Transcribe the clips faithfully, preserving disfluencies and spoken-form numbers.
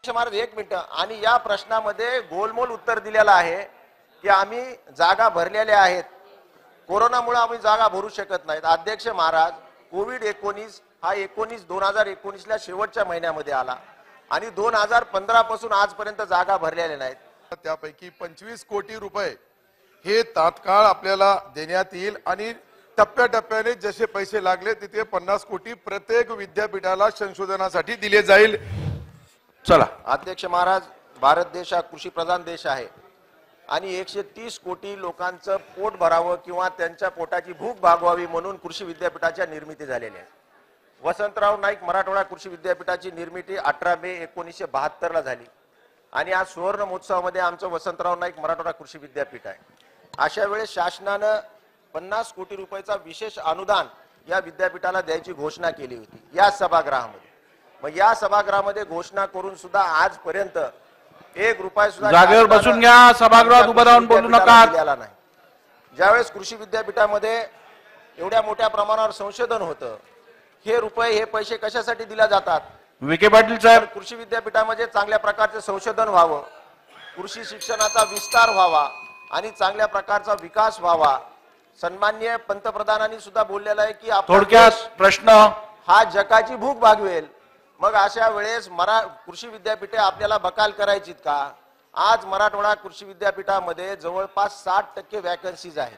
महाराज एक मिनिट आणि या प्रश्नामध्ये गोलमोल उत्तर दिलेलं आहे की आम्ही जागा भरलेल्या आहेत, कोरोनामुळे आम्ही जागा भरू शकत नाहीत. अध्यक्ष महाराज, कोविड एकोणीस हा एकोणीस दोन हजार एकोणीस ला शेवटच्या महिन्यामध्ये आला आणि दोन हजार पंधरा पासून आजपर्यंत जागा भरलेल्या नाहीत. त्यापैकी पंचवीस कोटी रुपये हे तात्काळ आपल्याला देण्यात येईल आणि टप्प्याटप्प्याने जसे पैसे लागले तिथे पन्नास कोटी प्रत्येक विद्यापीठाला संशोधनासाठी दिले जाईल. चला अध्यक्ष महाराज, भारत देश हा कृषी प्रधान देश आहे आणि एकशे तीस कोटी लोकांचं पोट भरावं किंवा त्यांच्या पोटाची भूक भागवावी म्हणून कृषी विद्यापीठाच्या निर्मिती झालेली आहे. वसंतराव नाईक मराठवाडा कृषी विद्यापीठाची निर्मिती अठरा मे एकोणीसशे बहात्तर ला झाली आणि आज सुवर्ण महोत्सवामध्ये आमचं वसंतराव नाईक मराठवाडा कृषी विद्यापीठ आहे. अशा वेळेस शासनानं पन्नास कोटी रुपयाचा विशेष अनुदान या विद्यापीठाला द्यायची घोषणा केली होती या सभागृहामध्ये. मग या सभागृहामध्ये घोषणा करून सुद्धा आजपर्यंत एक रुपया सुद्धा जागेवर बसून घ्या, सभागृहात उभं राहून बोलू नका. नाही. ज्यावेळेस कृषी विद्यापीठामध्ये एवढ्या मोठ्या प्रमाणावर संशोधन होतं, हे रुपये हे पैसे कशासाठी दिले जातात? विखे पाटील साहेब, कृषी विद्यापीठामध्ये चांगल्या प्रकारचे संशोधन व्हावं, कृषी शिक्षणाचा विस्तार व्हावा आणि चांगल्या प्रकारचा विकास व्हावा. सन्माननीय पंतप्रधानांनी सुद्धा बोललेलं आहे की थोडक्यात प्रश्न हा जगाची भूक भागवेल. मग अशा वेळेस मरा कृषी विद्यापीठे आपल्याला बकाल करायचीत का? आज मराठवाडा कृषी विद्यापीठामध्ये जवळपास साठ टक्के वॅकन्सीज आहेत,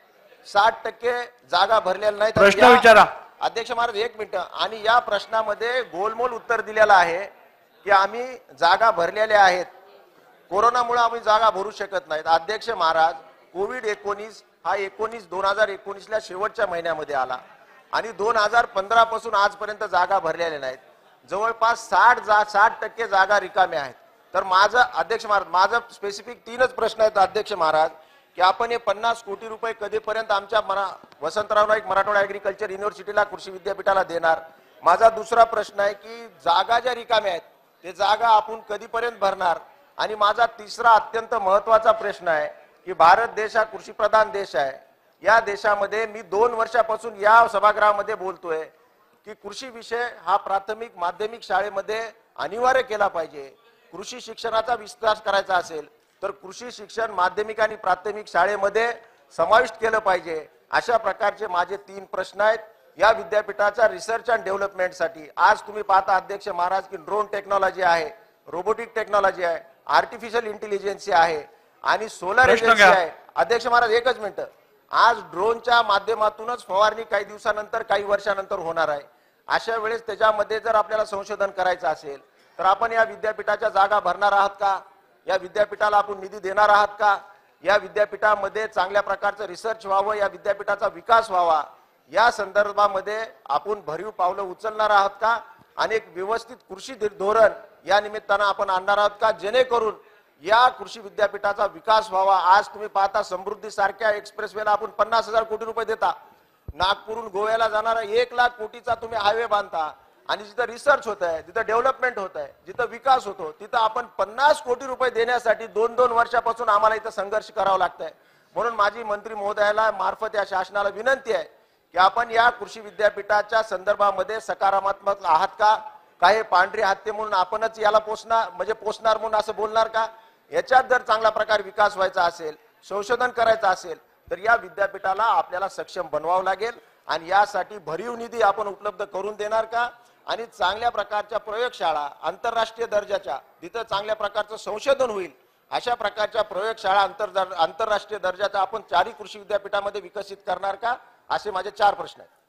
साठ टक्के जागा भरलेल्या नाहीत. प्रश्न विचारा. अध्यक्ष महाराज एक मिनिट आणि या प्रश्नामध्ये गोलमोल उत्तर दिलेलं आहे की आम्ही जागा भरलेल्या आहेत, कोरोनामुळे आम्ही जागा भरू शकत नाहीत. अध्यक्ष महाराज, कोविड एकोणीस हा एकोणीस दोन हजार एकोणीस ला शेवटच्या महिन्यामध्ये आला आणि दोन हजार पंधरा पासून आजपर्यंत जागा भरलेल्या नाहीत. जवळपास साठ जा साठ टक्के जागा रिकाम्या आहेत. तर माझं अध्यक्ष महाराज, माझं स्पेसिफिक तीनच प्रश्न आहेत अध्यक्ष महाराज की आपण हे पन्नास कोटी रुपये कधीपर्यंत आमच्या मरा वसंतराव नाईक मराठवाडा ऍग्रिकल्चर युनिव्हर्सिटीला कृषी विद्यापीठाला देणार? माझा दुसरा प्रश्न आहे की जागा ज्या रिकाम्या आहेत ते जागा आपण कधीपर्यंत भरणार? आणि माझा तिसरा अत्यंत महत्वाचा प्रश्न आहे की भारत देश हा कृषी प्रधान देश आहे. या देशामध्ये मी दोन वर्षापासून या सभागृहामध्ये बोलतोय की कृषी विषय हा प्राथमिक माध्यमिक शाळेमध्ये अनिवार्य केला पाहिजे. कृषी शिक्षणाचा विस्तार करायचा असेल तर कृषी शिक्षण माध्यमिक आणि प्राथमिक शाळेमध्ये समाविष्ट केलं पाहिजे. अशा प्रकारचे माझे तीन प्रश्न आहेत या विद्यापीठाच्या रिसर्च अँड डेव्हलपमेंटसाठी. आज तुम्ही पाहता अध्यक्ष महाराज की ड्रोन टेक्नॉलॉजी आहे, रोबोटिक टेक्नॉलॉजी आहे, आर्टिफिशियल इंटेलिजन्सी आहे आणि सोलर एनर्जी आहे. अध्यक्ष महाराज एकच मिनिट, आज ड्रोनच्या माध्यमातूनच फवारणी काही दिवसानंतर काही वर्षानंतर होणार आहे. अशा वेळेस त्याच्यामध्ये जर आपल्याला संशोधन करायचं असेल तर आपण या विद्यापीठाच्या जागा भरणार आहात का? या विद्यापीठाला आपण निधी देणार आहात का? या विद्यापीठामध्ये चांगल्या प्रकारचं रिसर्च व्हावं, या विद्यापीठाचा विकास व्हावा, या संदर्भामध्ये आपण भरीव पावलं उचलणार आहात का? आणि एक व्यवस्थित कृषी धोरण या निमित्तानं आपण आणणार आहात का जेणेकरून या कृषी विद्यापीठाचा विकास व्हावा? आज तुम्ही पाहता समृद्धी सारख्या एक्सप्रेसवेला आपण पन्नास हजार कोटी रुपये देता, नागपूरहून गोव्याला जाणारा एक लाख कोटीचा तुम्ही हायवे बांधता आणि जिथं रिसर्च होत आहे, जिथं डेव्हलपमेंट होत आहे, जिथं विकास होतो तिथं आपण पन्नास कोटी रुपये देण्यासाठी दोन दोन वर्षापासून आम्हाला इथं संघर्ष करावा लागतंय. म्हणून माझी मंत्री महोदयाला मार्फत या शासनाला विनंती आहे की आपण या कृषी विद्यापीठाच्या संदर्भामध्ये सकारात्मक आहात का? काही पांढरी हत्ती म्हणून आपणच याला पोचणार म्हणजे पोचणार म्हणून असं बोलणार का? याच्यात जर चांगला प्रकार विकास व्हायचा असेल, संशोधन करायचं असेल तर या विद्यापीठाला आपल्याला सक्षम बनवावं लागेल आणि यासाठी भरीव निधी आपण उपलब्ध करून देणार का? आणि चांगल्या प्रकारच्या प्रयोगशाळा आंतरराष्ट्रीय दर्जाच्या जिथं चांगल्या प्रकारचं संशोधन होईल अशा प्रकारच्या प्रयोगशाळा आंतर आंतरराष्ट्रीय दर्जाच्या आपण चारही कृषी विद्यापीठामध्ये विकसित करणार का? असे माझे चार प्रश्न आहेत.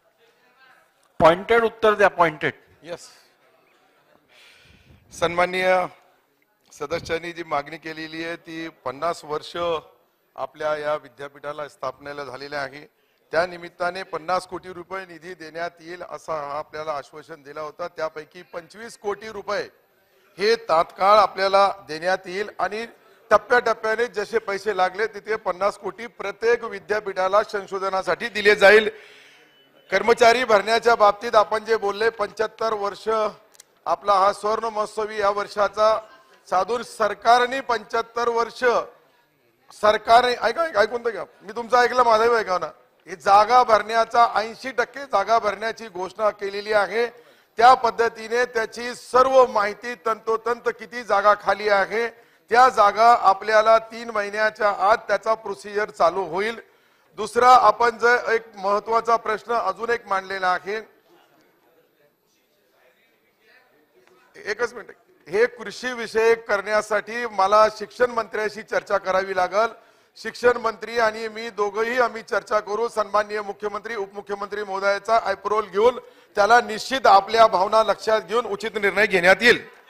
पॉइंटेड उत्तर द्या. पॉइंटेड. यस. सन्माननीय सदस्यांनी जी मागणी केलेली आहे ती पन्नास वर्ष आपल्या या विद्यापीठाला स्थापनेला झालेले आहे. त्या निमित्ताने पन्नास कोटी रुपये निधी देण्यात येईल असा हा आपल्याला आश्वासन दिला होता. त्यापैकी पंचवीस कोटी रुपये हे तात्काळ आपल्याला देण्यात येईल आणि टप्प्याटप्प्याने जसे पैसे लागले तिथे पन्नास कोटी प्रत्येक विद्यापीठाला संशोधनासाठी दिले जाईल. कर्मचारी भरण्याच्या बाबतीत आपण जे बोलले पंच्याहत्तर वर्ष आपला हा स्वर्ण महोत्सवी या वर्षाचा साधून सरकारने पंच्याहत्तर वर्ष सरकारने ऐका ऐकून तर घ्या, मी तुमचं ऐकलं माझं ऐका ना, ही जागा भरण्याचा ऐंशी टक्के जागा भरण्याची घोषणा केलेली आहे. त्या पद्धतीने त्याची सर्व माहिती तंतोतंत किती जागा खाली आहे त्या जागा आपल्याला तीन महिन्याच्या आत त्याचा प्रोसिजर चालू होईल. दुसरा, आपण जर एक महत्वाचा प्रश्न अजून एक मांडलेला आहे, एकच मिनिट, हे कृषी विषयक करण्यासाठी मला शिक्षण मंत्र्याशी चर्चा करावी लागल. शिक्षण मंत्री आणि मी दोघंही आम्ही चर्चा करू. सन्माननीय मुख्यमंत्री उपमुख्यमंत्री महोदयाचा अप्रूव्हल घेऊन त्याला निश्चित आपल्या भावना लक्षात घेऊन उचित निर्णय घेण्यात येईल.